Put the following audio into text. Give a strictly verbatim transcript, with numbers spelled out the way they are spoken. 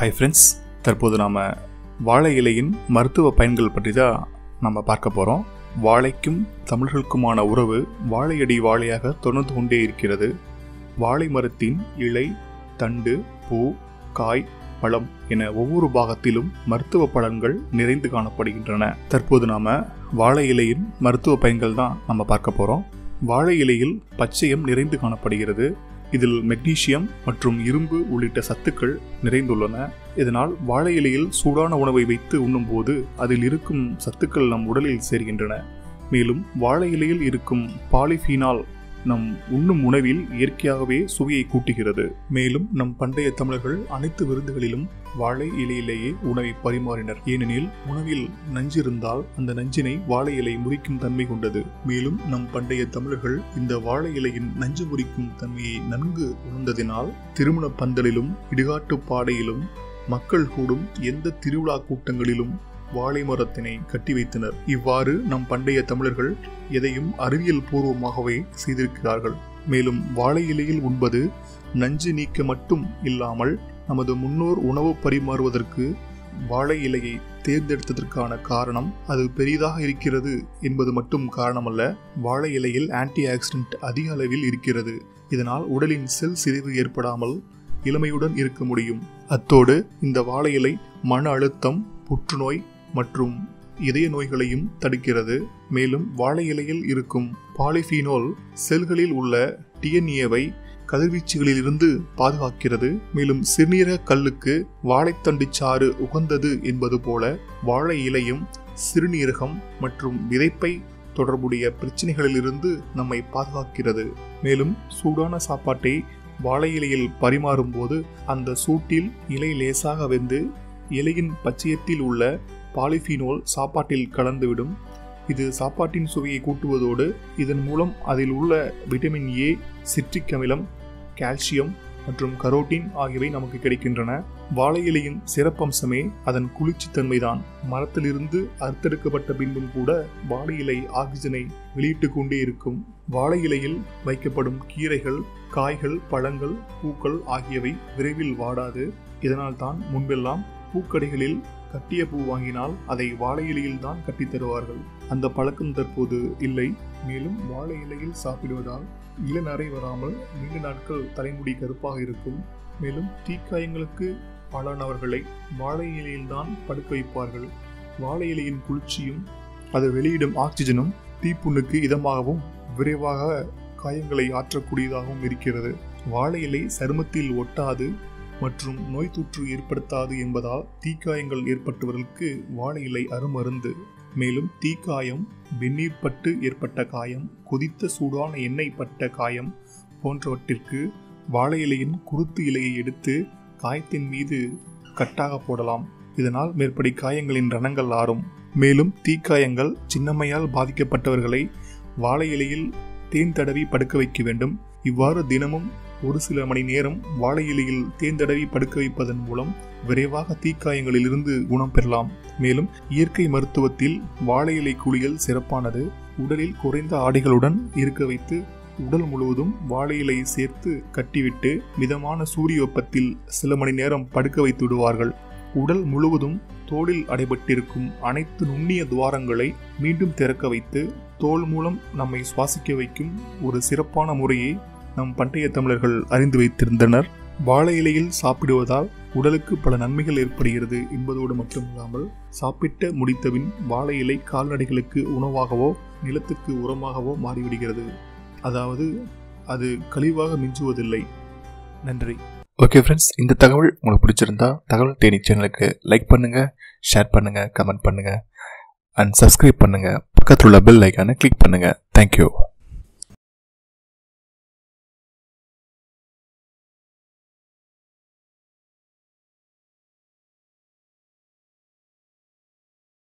Hi friends, தற்போது நாம் வாழை இலையின் மருத்துவ பயன்கள் பற்றி தான் நம்ம பார்க்க போகிறோம். வாழைக்கும் தமிழர்களுக்குமான உறவு வாழையடி வாழையாக தொடர்ந்து கொண்டே இருக்கிறது. வாழை மரத்தின் இலை, தண்டு, பூ, காய், பழம் என ஒவ்வொரு பாகத்திலும் மருத்துவ பலன்கள் நிறைந்து காணப்படுகின்றன. தற்போது நாம் வாழை இலையின் மருத்துவ பயன்கள் தான் நம்ம பார்க்க போகிறோம். வாழை இலையில் பச்சையம் நிறைந்து காணப்படுகிறது. இதில் மெக்னீசியம் மற்றும் இரும்பு உள்ளிட்ட சத்துக்கள் நிறைந்துள்ளன. இதனால் வாழை இலையில் சூடான உணவை வைத்து உண்ணும்போது அதில் இருக்கும் சத்துக்கள் நம் உடலில் சேர்கின்றன. மேலும் வாழை இலையில் இருக்கும் பாலிஃபீனால் நம் உண்ணும் உணவில் இயற்கையாகவே சுவையை கூட்டுகிறது. மேலும் நம் பண்டைய தமிழர்கள் அனைத்து விருந்துகளிலும் வாழை இலையிலேயே உணவை பரிமாறினர். ஏனெனில் உணவில் நஞ்சு இருந்தால் அந்த நஞ்சினை வாழை இலை முறிக்கும் தன்மை கொண்டது. மேலும் நம் பண்டைய தமிழர்கள் இந்த வாழை இலையின் நஞ்சு முறிக்கும் தன்மையை நன்கு உணர்ந்ததினால் திருமண பந்தலிலும் இடுகாட்டு பாடையிலும் மக்கள் கூடும் எந்த திருவிழா கூட்டங்களிலும் வாழை மரத்தினை கட்டி வைத்தனர். இவ்வாறு நம் பண்டைய தமிழர்கள் எதையும் அறிவியல் பூர்வமாகவே செய்திருக்கிறார்கள். மேலும் வாழை இலையில் உண்பது நஞ்சு நீக்க மட்டும் இல்லாமல் நமது முன்னோர் உணவு பரிமாறுவதற்கு வாழை இலையை தேர்ந்தெடுத்ததற்கான காரணம் அது பெரிதாக இருக்கிறது என்பது மட்டும் காரணமல்ல, வாழை இலையில் ஆன்டி ஆக்சிடென்ட் அதிக அளவில் இருக்கிறது. இதனால் உடலின் செல் சிதைவு ஏற்படாமல் இளமையுடன் இருக்க முடியும். அத்தோடு இந்த வாழை இலை மன அழுத்தம், புற்றுநோய் மற்றும் இதய நோய்களையும் தடுக்கிறது. மேலும் வாழை இலையில் இருக்கும் பாலிஃபீனோல் செல்களில் உள்ள டிஎன்ஏவை கதிர்வீச்சுகளில் இருந்து பாதுகாக்கிறது. மேலும் சிறுநீரக கல்லுக்கு வாழைத்தண்டு சாறு உகந்தது என்பது போல வாழை இலையும் சிறுநீரகம் மற்றும் விதைப்பை தொடர்புடைய பிரச்சனைகளிலிருந்து நம்மை பாதுகாக்கிறது. மேலும் சூடான சாப்பாட்டை வாழை இலையில் பரிமாறும் போது அந்த சூட்டில் இலை லேசாக வெந்து இலையின் பச்சையத்தில் உள்ள பாலிஃபீனோல் சாப்பாட்டில் கலந்துவிடும். இது சாப்பாட்டின் சுவையை கூட்டுவதோடு இதன் மூலம் அதில் உள்ள விட்டமின் ஏ, சிட்ரிக் அமிலம், கால்சியம் மற்றும் கரோட்டின் ஆகியவை நமக்கு கிடைக்கின்றன. வாழை இலையின் சிறப்பம்சமே அதன் குளிர்ச்சித்தன்மைதான். மரத்திலிருந்து அறுத்தெடுக்கப்பட்ட பின்பும் கூட வாழை இலை ஆக்சிஜனை வெளியிட்டு கொண்டே இருக்கும். வாழை இலையில் வைக்கப்படும் கீரைகள், காய்கள், பழங்கள், பூக்கள் ஆகியவை விரைவில் வாடாது. இதனால் தான் முன்பெல்லாம் பூக்கடைகளில் கட்டிய பூ வாங்கினால் அதை வாழை இலையில் தான் கட்டி தருவார்கள். அந்த பழக்கம் தற்போது இல்லை. மேலும் வாழை இலையில் சாப்பிடுவதால் இளநரை வராமல் நீண்ட நாட்கள் தலைமுடி கருப்பாக இருக்கும். மேலும் தீக்காயங்களுக்கு ஆளானவர்களை வாழை இலையில் தான் படுக்க வைப்பார்கள். வாழை இலையின் குளிர்ச்சியும் அது வெளியிடும் ஆக்சிஜனும் தீப்புண்ணுக்கு இதமாகவும் விரைவாக காயங்களை ஆற்றக்கூடியதாகவும் இருக்கிறது. வாழை இலை சருமத்தில் ஒட்டாது மற்றும் நோய் தொற்று ஏற்படுத்தாது என்பதால் தீக்காயங்கள் ஏற்பட்டவர்களுக்கு வாழை இலை அருமருந்து. மேலும் தீக்காயம், வெந்நீர் பட்டு ஏற்பட்ட காயம், கொதித்த சூடான எண்ணெய் பட்ட காயம் போன்றவற்றிற்கு வாழை இலையின் குருத்து இலையை எடுத்து காயத்தின் மீது கட்டாக போடலாம். இதனால் மேற்படி காயங்களின் ரணங்கள் ஆறும். மேலும் தீக்காயங்கள், சின்னம்மையால் பாதிக்கப்பட்டவர்களை வாழை இலையில் தேன் தடவி படுக்க வைக்க வேண்டும். இவ்வாறு தினமும் ஒரு சில மணி நேரம் வாழை இலையில் தேன் தடவி படுக்க வைப்பதன் மூலம் விரைவாக தீக்காயங்களில் இருந்து குணம் பெறலாம். மேலும் இயற்கை மருத்துவத்தில் வாழை இலை குளியல் சிறப்பானது. உடலில் குறைந்த ஆடைகளுடன் இருக்க வைத்து உடல் முழுவதும் வாழை இலையை சேர்த்து கட்டிவிட்டு மிதமான சூரிய வெப்பத்தில் சில மணி நேரம் படுக்க வைத்து விடுவார்கள். உடல் முழுவதும் தோலில் அடைபட்டிருக்கும் அனைத்து நுண்ணிய துவாரங்களை மீண்டும் திறக்க வைத்து தோல் மூலம் நம்மை சுவாசிக்க வைக்கும் ஒரு சிறப்பான முறையை நம் பண்டைய தமிழர்கள் அறிந்து வைத்திருந்தனர். வாழை இலையில் சாப்பிடுவதால் உடலுக்கு பல நன்மைகள் ஏற்படுகிறது என்பதோடு மட்டுமில்லாமல் சாப்பிட்ட முடித்தபின் வாழை இலை கால்நடைகளுக்கு உணவாகவோ நிலத்துக்கு உரமாகவோ மாறிவிடுகிறது. அதாவது அது கழிவாக மிஞ்சுவதில்லை. நன்றி. ஓகே ஃப்ரெண்ட்ஸ், இந்த தகவல் உங்களுக்கு பிடிச்சிருந்தா தகவல் தேனி சேனலுக்கு லைக் பண்ணுங்க, ஷேர் பண்ணுங்க, கமெண்ட் பண்ணுங்க அண்ட் சப்ஸ்கிரைப் பண்ணுங்க. பக்கத்தில் உள்ள பெல் ஐக்கானை கிளிக் பண்ணுங்க. தேங்க்யூ.